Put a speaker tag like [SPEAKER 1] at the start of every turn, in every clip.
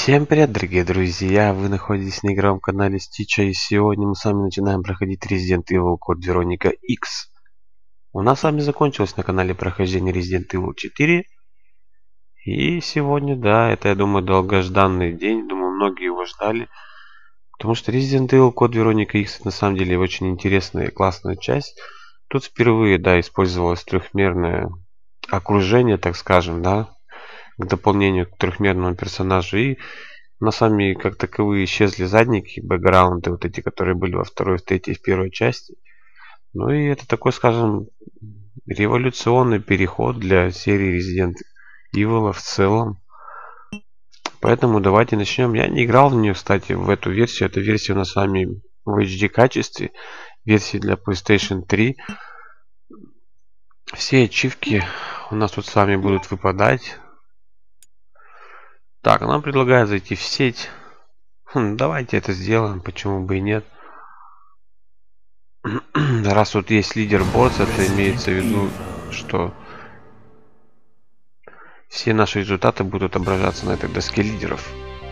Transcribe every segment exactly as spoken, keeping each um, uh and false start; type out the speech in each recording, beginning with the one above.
[SPEAKER 1] Всем привет, дорогие друзья! Вы находитесь на игровом канале Стича, и сегодня мы с вами начинаем проходить Resident Evil Code Veronica X. У нас с вами закончилось на канале прохождение Resident Evil четыре. И сегодня, да, это, я думаю, долгожданный день. Думаю, многие его ждали. Потому что Resident Evil Code Veronica X на самом деле очень интересная и классная часть. Тут впервые, да, использовалось трехмерное окружение, так скажем, да, к дополнению к трехмерному персонажу. И на сами как таковые исчезли задники, бэкграунды, вот эти, которые были во второй, в третьей, в первой части. Ну и это такой, скажем, революционный переход для серии Resident Evil в целом. Поэтому давайте начнем. Я не играл в нее, кстати, в эту версию. Эта версия у нас с вами в эйч ди качестве. Версия для PlayStation три. Все ачивки у нас тут с вами будут выпадать. Так, нам предлагают зайти в сеть. Хм, давайте это сделаем, почему бы и нет. Раз тут есть лидерборд, это имеется в виду, что все наши результаты будут отображаться на этой доске лидеров.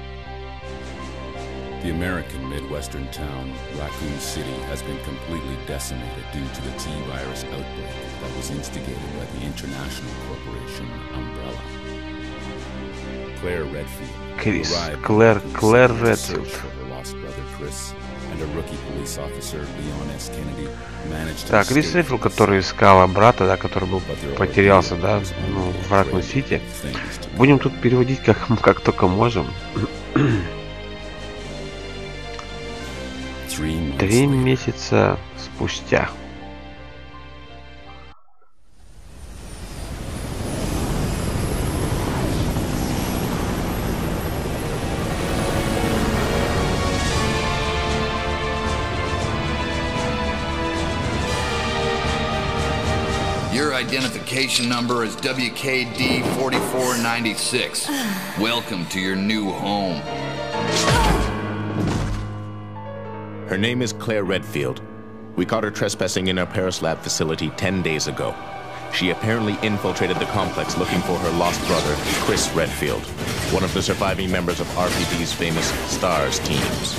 [SPEAKER 2] The American Midwestern town, Raccoon City, has been completely decimated due to the T-virus outbreak that was instigated by the international corporation Umbrella. Claire Redfield,
[SPEAKER 1] Крис,
[SPEAKER 2] arrived
[SPEAKER 1] Клэр, Клэр
[SPEAKER 2] in
[SPEAKER 1] Редфилд.
[SPEAKER 2] search of her lost brother Chris, and a rookie police officer, Leon S. Kennedy, managed to
[SPEAKER 1] Так, Крис
[SPEAKER 2] escape
[SPEAKER 1] Редфилд,
[SPEAKER 2] from the
[SPEAKER 1] который
[SPEAKER 2] city.
[SPEAKER 1] искал брата, да, который был
[SPEAKER 2] But their
[SPEAKER 1] потерялся,
[SPEAKER 2] ordeal
[SPEAKER 1] да,
[SPEAKER 2] was
[SPEAKER 1] ну,
[SPEAKER 2] only
[SPEAKER 1] в Ракун
[SPEAKER 2] greater
[SPEAKER 1] Сити.
[SPEAKER 2] things to come.
[SPEAKER 1] Будем тут переводить как, как только можем.
[SPEAKER 2] Three months
[SPEAKER 1] Три
[SPEAKER 2] later.
[SPEAKER 1] месяца спустя.
[SPEAKER 3] Your identification number is W K D forty-four ninety-six. Welcome to your new home.
[SPEAKER 4] Her name is Claire Redfield. We caught her trespassing in our Paris lab facility ten days ago. She apparently infiltrated the complex looking for her lost brother, Chris Redfield, one of the surviving members of R P D's famous STARS teams.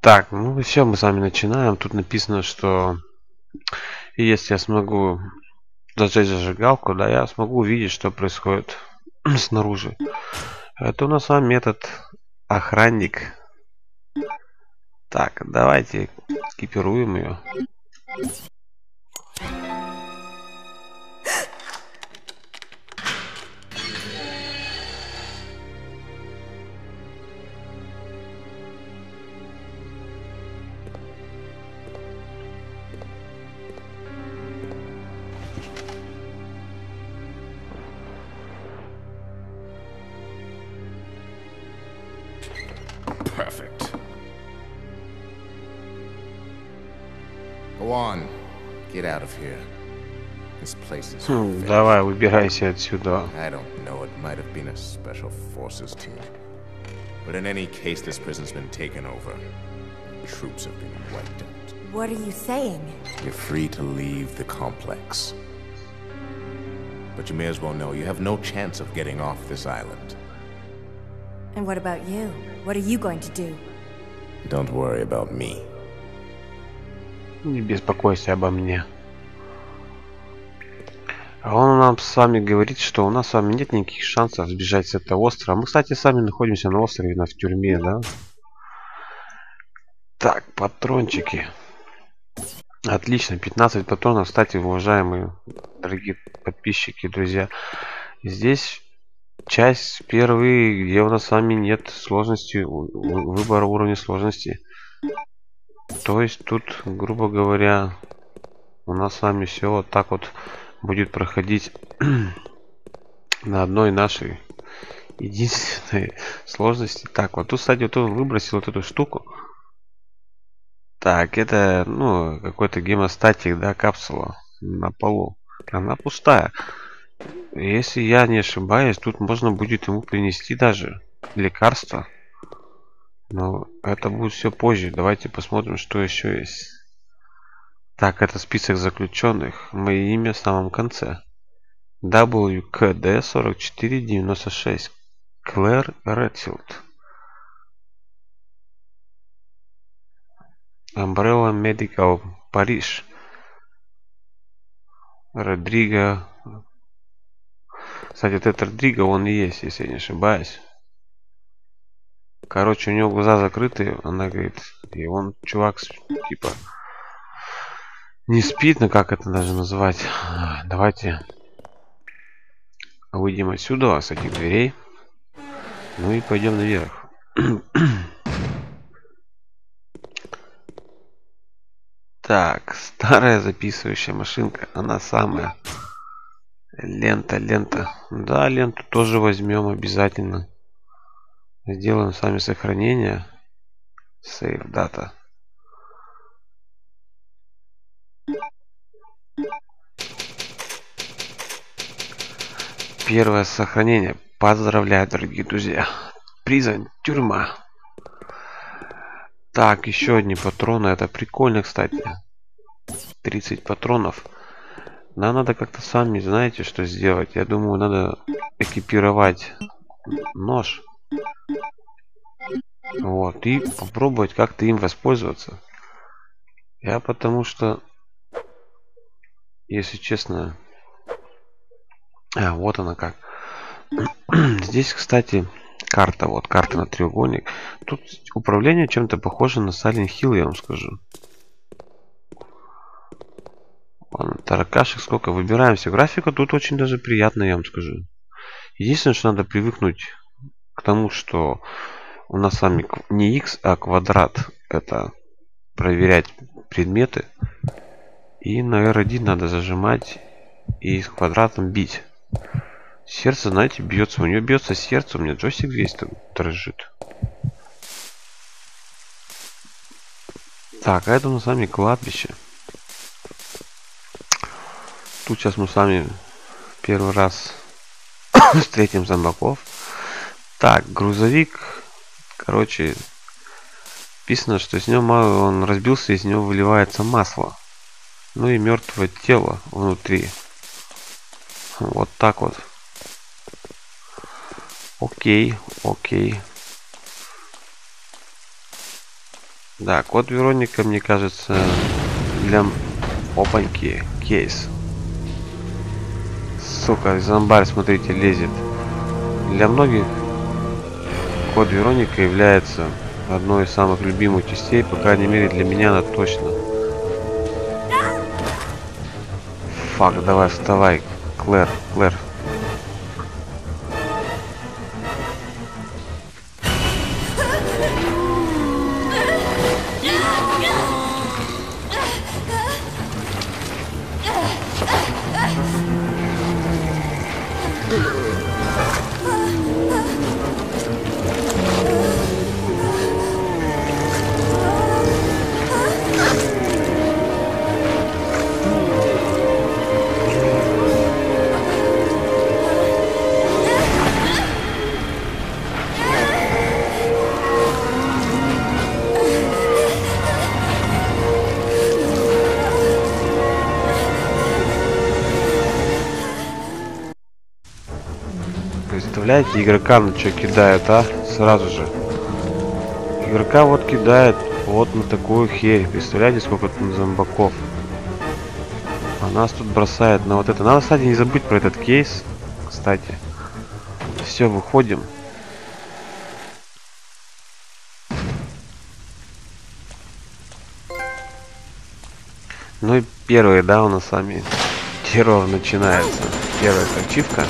[SPEAKER 1] Так, ну все, мы с вами начинаем. Тут написано, что если я смогу зажечь зажигалку, да, я смогу увидеть, что происходит снаружи. Это у нас с вами метод охранник. Так, давайте экипируем ее.
[SPEAKER 4] Perfect. Go on. Get out of here. This place is
[SPEAKER 1] Хм, давай, выбирайся отсюда.
[SPEAKER 4] I don't know, it might have been a special forces team. But in any case, this prison's been taken over. Troops have been wiped out.
[SPEAKER 5] What are you saying?
[SPEAKER 4] You're free to leave the complex. But you may as well know you have no chance of getting off this island.
[SPEAKER 5] And what about you? What are you going to do?
[SPEAKER 4] Don't worry about me.
[SPEAKER 1] Не беспокойся обо мне. А он нам с вами говорит, что у нас с вами нет никаких шансов сбежать с этого острова. Мы, кстати, сами находимся на острове, на в тюрьме, да? Так, патрончики. Отлично, пятнадцать патронов. Кстати, уважаемые, дорогие подписчики, друзья. Здесь часть первый, где у нас с вами нет сложности, выбора уровня сложности. То есть тут, грубо говоря, у нас с вами все вот так вот будет проходить на одной нашей единственной сложности. Так, вот тут, кстати, вот он выбросил вот эту штуку. Так, это, ну, какой-то гемостатик, да, капсула на полу. Она пустая. Если я не ошибаюсь, тут можно будет ему принести даже лекарство. Но это будет все позже. Давайте посмотрим, что еще есть. Так, это список заключенных. Мое имя в самом конце. дабл ю кей ди сорок четыре девяносто шесть. Клэр Редфилд. Umbrella Medical, Париж. Родриго. Кстати, этот Родриго, он и есть, если я не ошибаюсь. Короче, у него глаза закрыты, она говорит, и он, чувак, типа, не спит, но как это даже называть? Давайте выйдем отсюда, с этих дверей. Ну и пойдем наверх. Так, старая записывающая машинка, она самая. Лента, лента. Да, ленту тоже возьмем обязательно. Сделаем сами сохранение. Save data. Первое сохранение. Поздравляю, дорогие друзья. Призан, тюрьма. Так, еще одни патроны. Это прикольно, кстати. тридцать патронов. Нам надо как-то сами, знаете, что сделать. Я думаю, надо экипировать нож. Вот. И попробовать как-то им воспользоваться. Я потому что, если честно... А, вот она как. Здесь, кстати, карта. Вот карта на треугольник. Тут управление чем-то похоже на Silent Hill, я вам скажу. Таракашек сколько. Выбираем все. Графика тут очень даже приятная, я вам скажу. Единственное, что надо привыкнуть к тому, что у нас с вами не X, а квадрат. Это проверять предметы. И на эр один надо зажимать и с квадратом бить. Сердце, знаете, бьется. У нее бьется сердце. У меня джойстик весь там дрожит. Так, а это у нас с вами кладбище. Тут сейчас мы с вами первый раз встретим зомбаков. Так, грузовик. Короче, написано, что из него он разбился, из него выливается масло. Ну и мертвое тело внутри. Вот так вот. Окей, окей. Да, код Вероника, мне кажется, для... Опаньки, кейс. Сука, зомбарь, смотрите, лезет. Для многих код Вероника является одной из самых любимых частей, по крайней мере для меня она точно. Фак, давай, вставай, Клэр, Клэр. Представляете, игрока на что кидают, а? Сразу же. Игрока вот кидает вот на такую херь. Представляете, сколько там зомбаков. А нас тут бросает на вот это. Надо, кстати, не забыть про этот кейс. Кстати. Все, выходим. Ну и первый, да, у нас с вами террор начинается. Первая ачивка.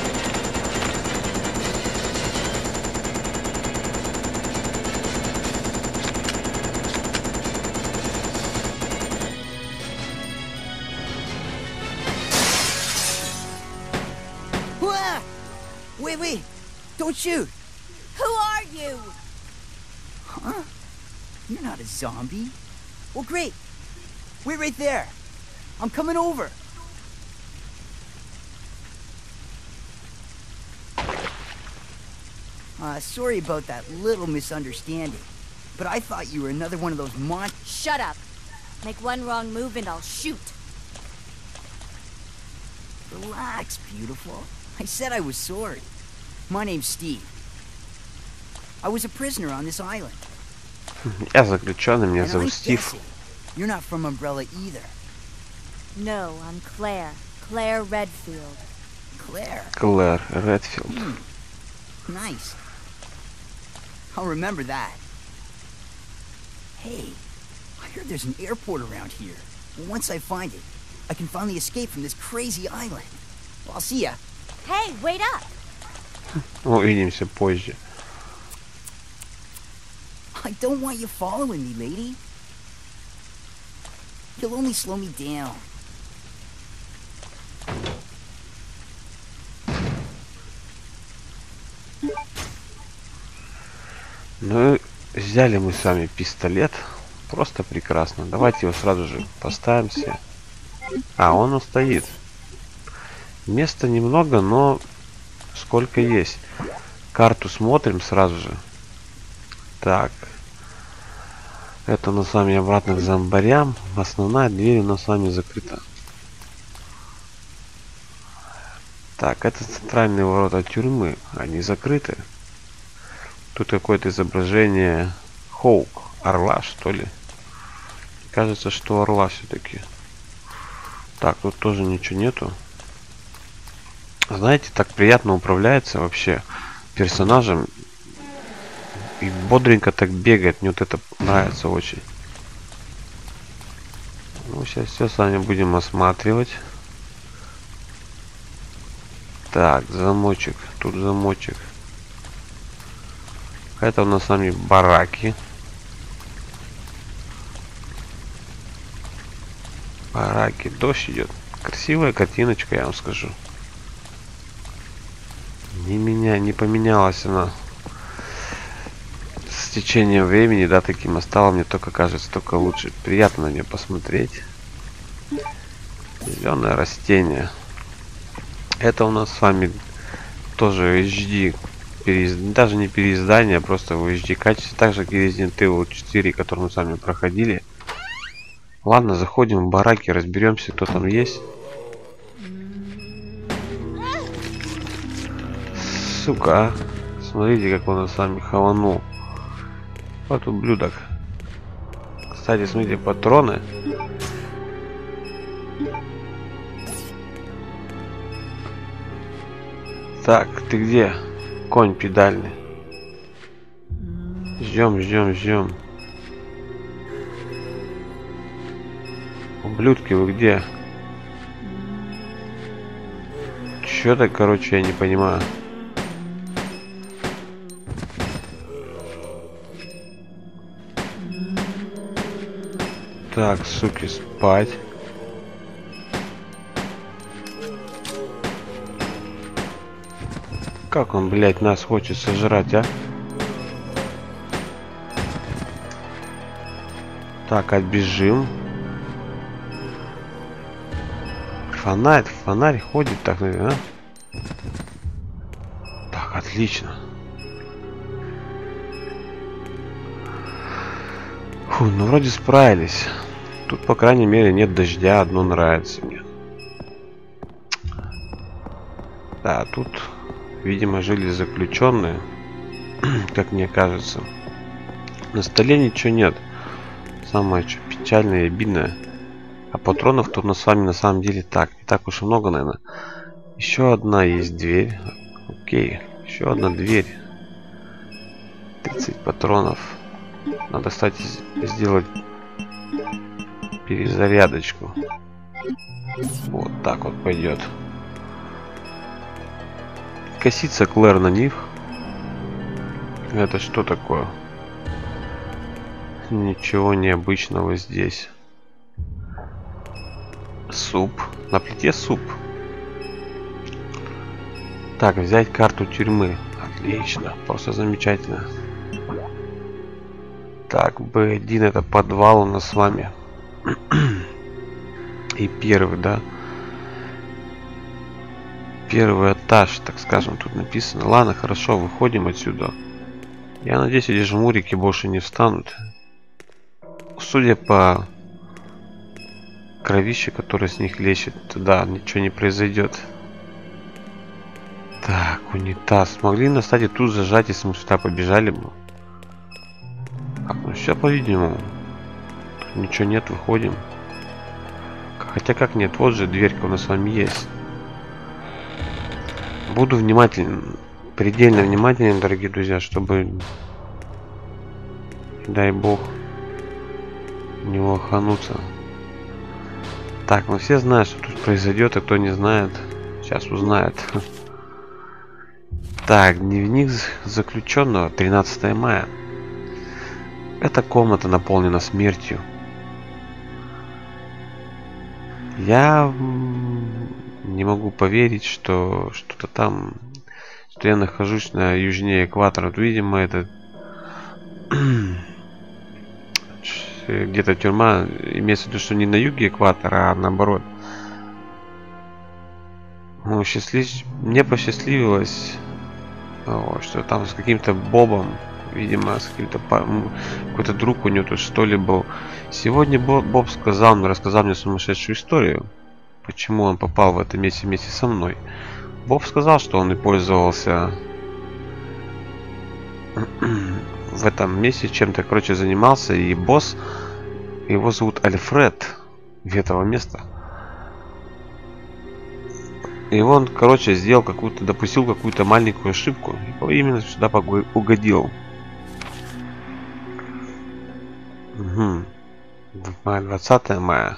[SPEAKER 6] Wait, wait! Don't shoot!
[SPEAKER 5] Who are you?
[SPEAKER 6] Huh? You're not a zombie. Well, great. Wait right there. I'm coming over. Uh, sorry about that little misunderstanding. But I thought you were another one of those mon-
[SPEAKER 5] Shut up. Make one wrong move and I'll shoot.
[SPEAKER 6] Relax, beautiful. I said I was sorry. My name's Steve. I was a prisoner on this island.
[SPEAKER 1] Я заключенный, меня
[SPEAKER 6] And
[SPEAKER 1] зовут
[SPEAKER 6] I'm
[SPEAKER 1] Стив.
[SPEAKER 6] guessing you're not from Umbrella either.
[SPEAKER 5] No, I'm Claire. Claire Redfield.
[SPEAKER 6] Claire.
[SPEAKER 1] Клэр Редфилд.
[SPEAKER 6] Hmm. Nice. I'll remember that. Hey, I heard there's an airport around here. Well, once I find it, I can finally escape from this crazy island. Well, I'll see ya.
[SPEAKER 5] Hey, wait up!
[SPEAKER 1] Увидимся позже.
[SPEAKER 6] I don't want you following me, lady. You'll only slow me down.
[SPEAKER 1] Ну, взяли мы с вами пистолет. Просто прекрасно. Давайте его сразу же поставим себе. А, он стоит. Места немного, но сколько есть. Карту смотрим сразу же. Так. Это у нас с вами обратно к зомбарям. Основная дверь у нас с вами закрыта. Так, это центральные ворота тюрьмы. Они закрыты. Тут какое-то изображение Хоук. Орла, что ли? Кажется, что орла все-таки. Так, тут тоже ничего нету. Знаете, так приятно управляется вообще персонажем. И бодренько так бегает. Мне вот это нравится очень. Ну, сейчас все с вами будем осматривать. Так, замочек. Тут замочек. Это у нас с вами бараки. Бараки. Дождь идет. Красивая картиночка, я вам скажу. Не меня, не поменялась она с течением времени, да, таким осталось. Мне только кажется, только лучше. Приятно на нее посмотреть. Зеленое растение. Это у нас с вами тоже эйч ди. Переиз... Даже не переиздание, а просто в эйч ди качестве. Так же, как и Resident Evil четыре, который мы с вами проходили. Ладно, заходим в бараки, разберемся, кто там есть. Сука, а. Смотрите, как он с вами хаванул. Вот ублюдок. Кстати, смотрите, патроны. Так, ты где? Конь педальный. Ждем, ждем, ждем. Ублюдки, вы где? Чё-то, короче, я не понимаю. Так, суки, спать. Как он, блядь, нас хочет сожрать, а? Так, отбежим. Фонарь, фонарь ходит так, наверное. Так, отлично. Фу, ну вроде справились. Тут, по крайней мере, нет дождя, одно нравится мне. Да, тут, видимо, жили заключенные, как мне кажется. На столе ничего нет. Самое что печальное и обидное. А патронов тут на с вами на самом деле так. Не так уж и много, наверное. Еще одна есть дверь. Окей. Еще одна дверь. тридцать патронов. Надо, кстати, сделать перезарядочку. Вот так вот пойдет. Косится Клэр на них. Это что такое? Ничего необычного здесь. Суп. На плите суп. Так, взять карту тюрьмы. Отлично. Просто замечательно. Так, бэ один это подвал у нас с вами. И первый, да. Первый этаж, так скажем, тут написано. Ладно, хорошо, выходим отсюда. Я надеюсь, эти жмурики больше не встанут. Судя по кровище, которое с них лечит, да, ничего не произойдет. Так, унитаз. Могли нас, кстати, тут зажать, если мы сюда побежали бы. Так, ну все, по-видимому. Ничего нет, выходим. Хотя как нет, вот же дверька у нас с вами есть. Буду внимателен, предельно внимателен, дорогие друзья, чтобы, дай бог, не лохануться. Так, ну все знают, что тут произойдет, а кто не знает, сейчас узнает. Так, дневник заключенного, тринадцатое мая. Эта комната наполнена смертью. Я не могу поверить, что что-то там, что я нахожусь на южнее экватора. Вот, видимо, это где-то тюрьма, имеется в виду, что не на юге экватора, а наоборот. Ну, счастлив... Мне посчастливилось, что там с каким-то Бобом, видимо, с каким-то какой-то друг у него тут что ли был. Сегодня Боб, Боб сказал мне, рассказал мне сумасшедшую историю, почему он попал в это месте вместе со мной. Боб сказал, что он и пользовался в этом месте чем-то, короче, занимался, и босс, его зовут Альфред, этого места. И он, короче, сделал какую-то, допустил какую-то маленькую ошибку, и именно сюда угодил. Угу. двадцатое мая.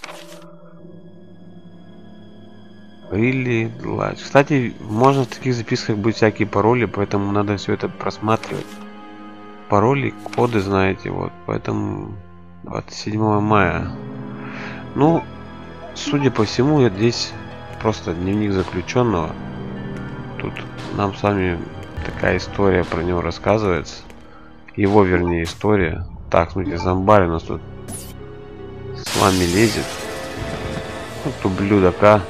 [SPEAKER 1] Или really? Кстати, можно в таких записках быть всякие пароли, поэтому надо все это просматривать. Пароли, коды, знаете, вот. Поэтому двадцать седьмое мая. Ну, судя по всему, это здесь просто дневник заключенного. Тут нам с вами такая история про него рассказывается. Его, вернее, история. Так, смотрите, зомбарь у нас тут с вами лезет. Вот ублюдок, а.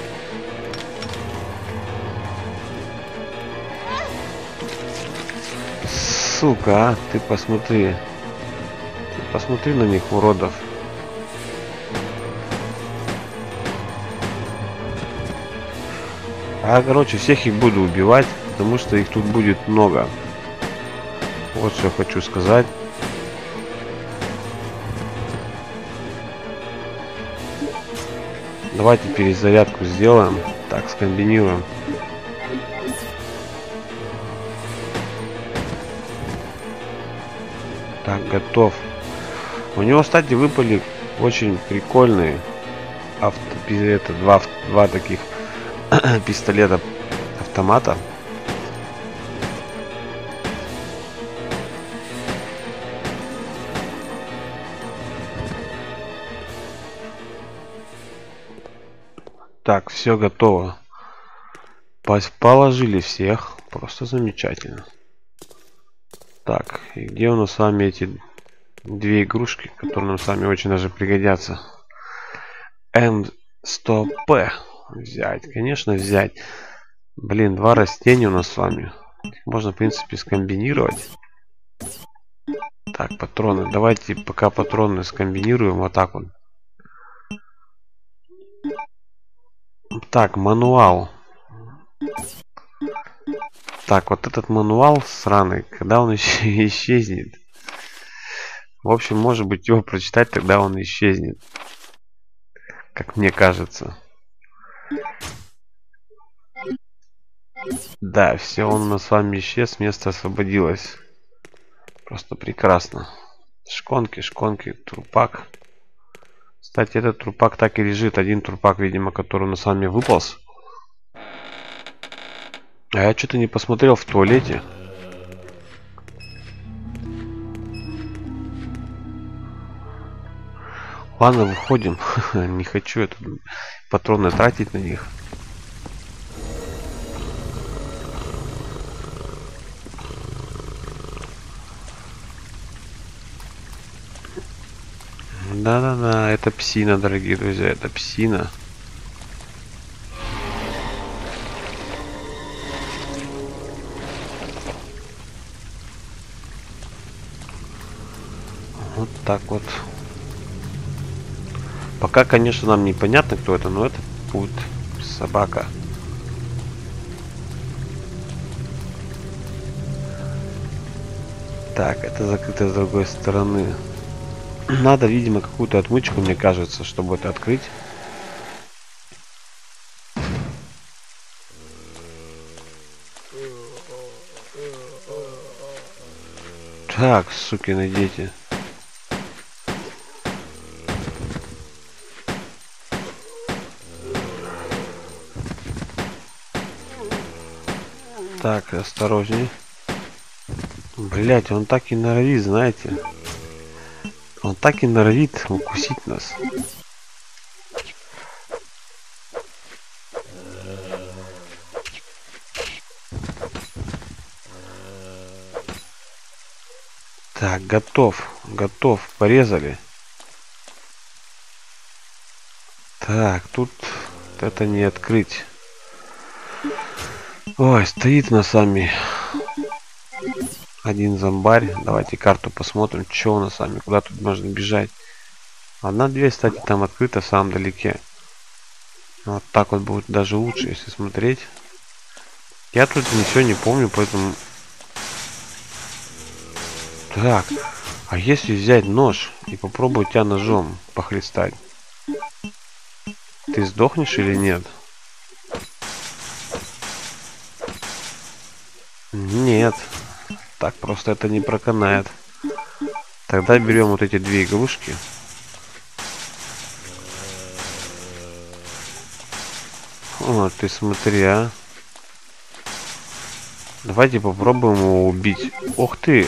[SPEAKER 1] Сука, а, ты посмотри. Ты посмотри на них, уродов. А, короче, всех их буду убивать, потому что их тут будет много. Вот что я хочу сказать. Давайте перезарядку сделаем. Так, скомбинируем. Так, готов. У него, кстати, выпали очень прикольные авто, это, два, два таких пистолета автомата. Так, все готово. Положили всех. Просто замечательно. Так, и где у нас с вами эти две игрушки, которые нам с вами очень даже пригодятся? эм сто пэ. Взять, конечно, взять. Блин, два растения у нас с вами. Можно, в принципе, скомбинировать. Так, патроны. Давайте пока патроны скомбинируем вот так вот. Так, мануал. Так, вот этот мануал сраный, когда он еще исчезнет? В общем, может быть, его прочитать, тогда он исчезнет. Как мне кажется. Да, все, он у нас с вами исчез, место освободилось. Просто прекрасно. Шконки, шконки, трупак. Кстати, этот трупак так и лежит. Один трупак, видимо, который у нас с вами выполз. А я что-то не посмотрел в туалете. Ладно, выходим. Не хочу это патроны тратить на них. Да-да-да, это псина, дорогие друзья, это псина. Вот так вот. Пока, конечно, нам непонятно, кто это, но это будет собака. Так, это закрыто с другой стороны. Надо, видимо, какую-то отмычку, мне кажется, чтобы это открыть. Так, сукины дети. Так, осторожней. Блять, он так и норовит, знаете. Он так и норовит укусить нас. Так, готов. Готов. Порезали. Так, тут это не открыть. Ой, стоит на сами один зомбарь. Давайте карту посмотрим, что у нас с вами, куда тут можно бежать. Одна дверь, кстати, там открыта в самом далеке. Вот так вот будет даже лучше, если смотреть. Я тут ничего не помню, поэтому... Так, а если взять нож и попробовать тебя ножом похлестать? Ты сдохнешь или нет? Нет. Так просто это не проканает. Тогда берем вот эти две игрушки. О, ты смотри, а. Давайте попробуем его убить. Ох ты.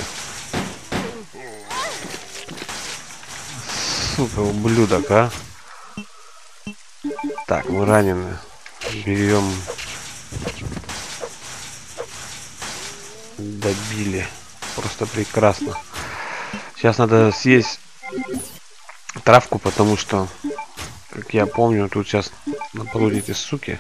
[SPEAKER 1] Сука, ублюдок, а. Так, мы ранены. Берем. Добили. Просто прекрасно. Сейчас надо съесть травку, потому что, как я помню, тут сейчас нападут эти суки.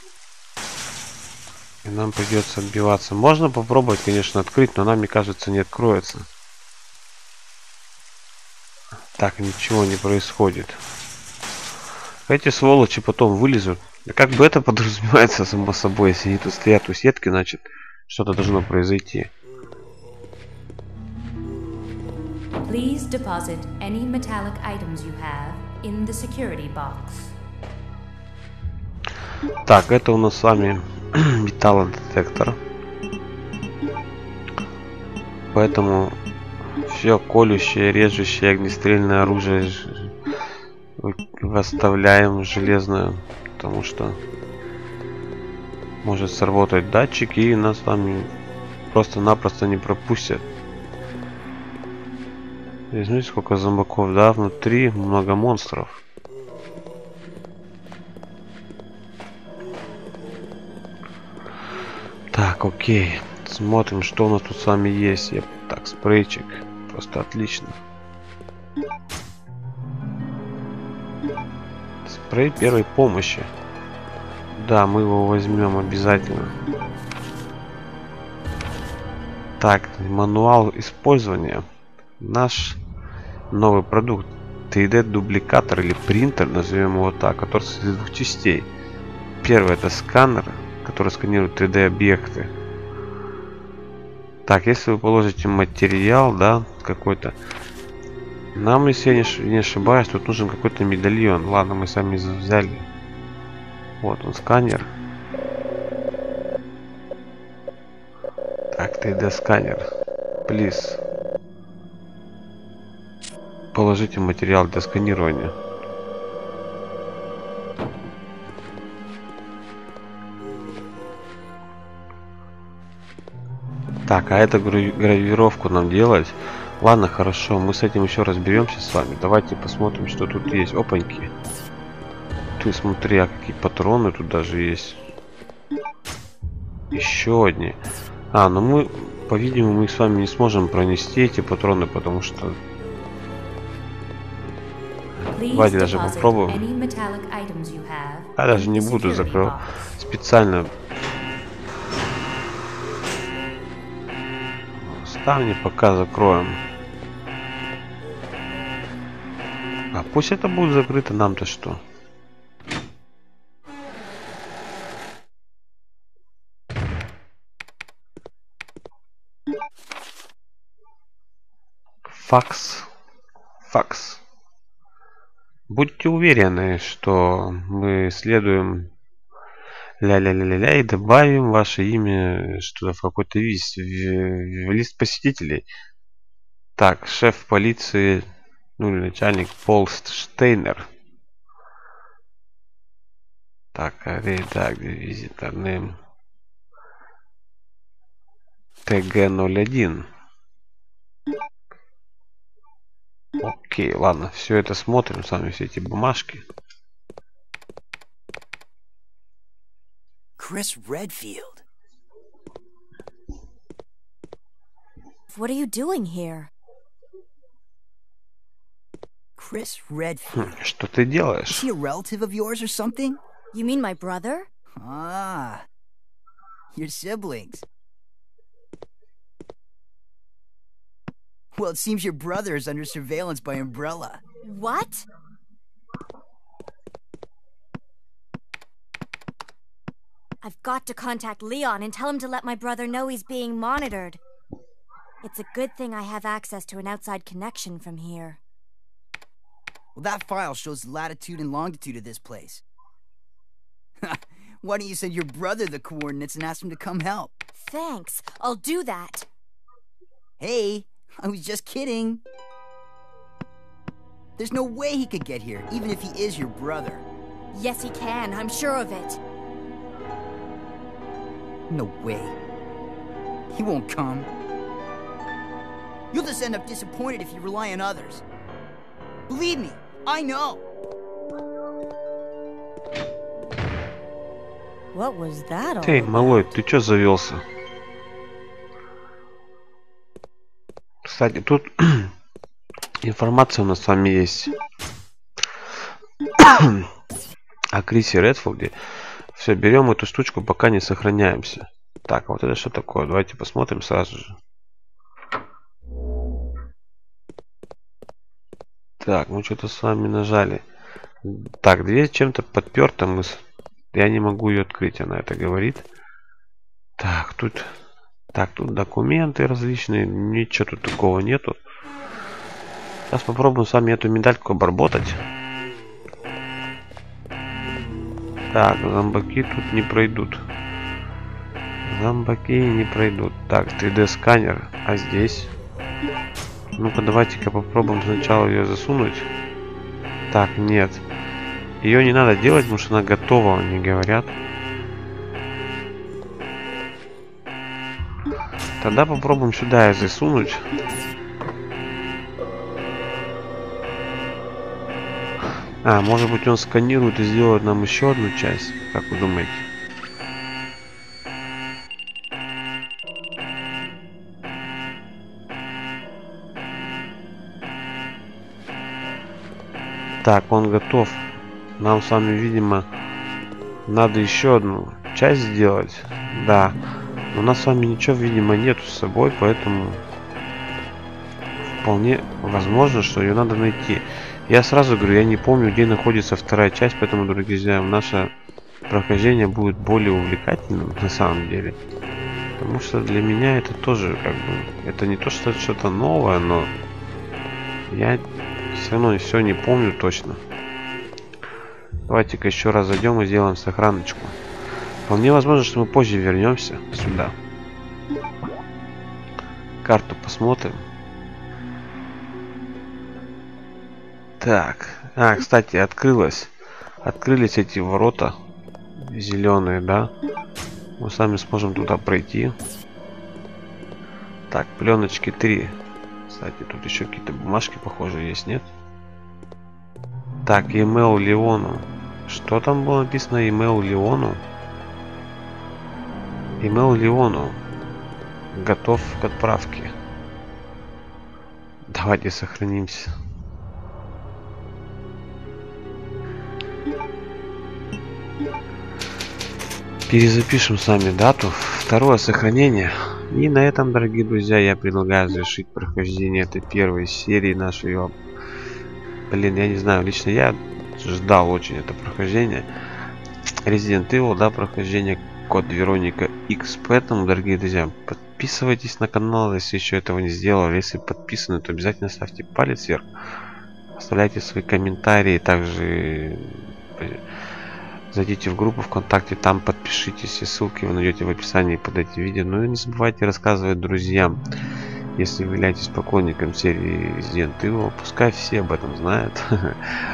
[SPEAKER 1] И нам придется отбиваться. Можно попробовать, конечно, открыть, но она, мне кажется, не откроется. Так, ничего не происходит. Эти сволочи потом вылезут. И как бы это подразумевается, само собой, если они тут стоят у сетки, значит, что-то должно произойти.
[SPEAKER 5] Please deposit any metallic items you have in the security box.
[SPEAKER 1] Так, это у нас с вами металлодетектор. Поэтому все колющее, режущее огнестрельное оружие выставляем железное, потому что может сработать датчик и нас с вами просто-напросто не пропустят. Здесь, смотрите, сколько зомбаков, да, внутри много монстров. Так, окей. Смотрим, что у нас тут с вами есть. Я... Так, спрейчик. Просто отлично. Спрей первой помощи. Да, мы его возьмем обязательно. Так, мануал использования. Наш новый продукт. три дэ дубликатор или принтер, назовем его так, который состоит из двух частей. Первый — это сканер, который сканирует три дэ объекты. Так, если вы положите материал, да, какой-то, нам, если я не ошибаюсь, тут нужен какой-то медальон. Ладно, мы сами взяли. Вот он, сканер. Так, три дэ сканер. Плиз. Положите материал для сканирования. Так, а эту гравировку нам делать? Ладно, хорошо, мы с этим еще разберемся с вами. Давайте посмотрим, что тут есть. Опаньки. Ты смотри, а какие патроны тут даже есть. Еще одни. А, ну мы, по-видимому, мы с вами не сможем пронести эти патроны, потому что... Давайте даже попробуем. Я даже не буду закрывать. Специально... Ставни пока закроем. А пусть это будет закрыто, нам-то что? Факс. Факс. Будьте уверены, что мы следуем ля-ля-ля-ля-ля и добавим ваше имя что-то в какой-то лист, в, в лист посетителей. Так, шеф полиции, ну или начальник Пол Штейнер. Так, редак, визиторный тэ гэ ноль один. Окей, ладно, все это смотрим с вами, все эти бумажки.
[SPEAKER 6] Chris Redfield.
[SPEAKER 5] What are you doing here?
[SPEAKER 6] Chris Redfield.
[SPEAKER 1] Хм, что ты делаешь?
[SPEAKER 6] Is he a relative of yours or something?
[SPEAKER 5] You mean my brother?
[SPEAKER 6] Ah, your siblings. Well, it seems your brother is under surveillance by Umbrella.
[SPEAKER 5] What? I've got to contact Leon and tell him to let my brother know he's being monitored. It's a good thing I have access to an outside connection from here.
[SPEAKER 6] Well, that file shows the latitude and longitude of this place. Why don't you send your brother the coordinates and ask him to come help?
[SPEAKER 5] Thanks, I'll do that.
[SPEAKER 6] Hey, I was just kidding. There's no way he could get here, even if he is your brother.
[SPEAKER 5] Yes, he can, I'm sure of it.
[SPEAKER 6] No way. He won't come. You'll just end up disappointed if you rely on others. Believe me, I know.
[SPEAKER 5] What was that all
[SPEAKER 1] Эй,
[SPEAKER 5] about?
[SPEAKER 1] малой, ты чё завелся? Кстати, тут информация у нас с вами есть о Крисе Редфилде. Все, берем эту штучку, пока не сохраняемся. Так, вот это что такое? Давайте посмотрим сразу же. Так, мы что-то с вами нажали. Так, дверь чем-то подперта. Мы... Я не могу ее открыть, она это говорит. Так, тут... Так, тут документы различные. Ничего тут такого нету. Сейчас попробуем с вами эту медальку обработать. Так, зомбаки тут не пройдут. Зомбаки не пройдут. Так, три дэ сканер. А здесь? Ну-ка, давайте-ка попробуем сначала ее засунуть. Так, нет. Ее не надо делать, потому что она готова, они говорят. Тогда попробуем сюда ее засунуть. А, может быть он сканирует и сделает нам еще одну часть? Как вы думаете? Так, он готов. Нам с вами, видимо, надо еще одну часть сделать. Да. У нас с вами ничего, видимо, нету с собой, поэтому вполне возможно, что ее надо найти. Я сразу говорю, я не помню, где находится вторая часть, поэтому, дорогие друзья, наше прохождение будет более увлекательным на самом деле. Потому что для меня это тоже, как бы, это не то, что это что-то новое, но я все равно все не помню точно. Давайте-ка еще раз зайдем и сделаем сохраночку. Вполне возможно, что мы позже вернемся сюда. Карту посмотрим. Так. А, кстати, открылось. Открылись эти ворота. Зеленые, да? Мы сами сможем туда пройти. Так, пленочки три. Кстати, тут еще какие-то бумажки, похоже, есть, нет? Так, email Леону. Что там было написано? Email Леону? Email Леону. Готов к отправке. Давайте сохранимся. Перезапишем с вами дату. Второе сохранение. И на этом, дорогие друзья, я предлагаю завершить прохождение этой первой серии нашей. Блин, я не знаю, лично я ждал очень это прохождение. Resident Evil, да, прохождение Код Вероника X. Поэтому, дорогие друзья, подписывайтесь на канал, если еще этого не сделали. Если подписаны, то обязательно ставьте палец вверх. Оставляйте свои комментарии. Также зайдите в группу ВКонтакте, там подпишитесь. Все ссылки вы найдете в описании под этим видео. Ну и не забывайте рассказывать друзьям. Если вы являетесь поклонником серии Resident Evil, пускай все об этом знают.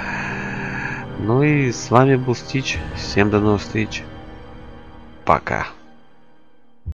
[SPEAKER 1] Ну и с вами был Стич. Всем до новых встреч. Пока.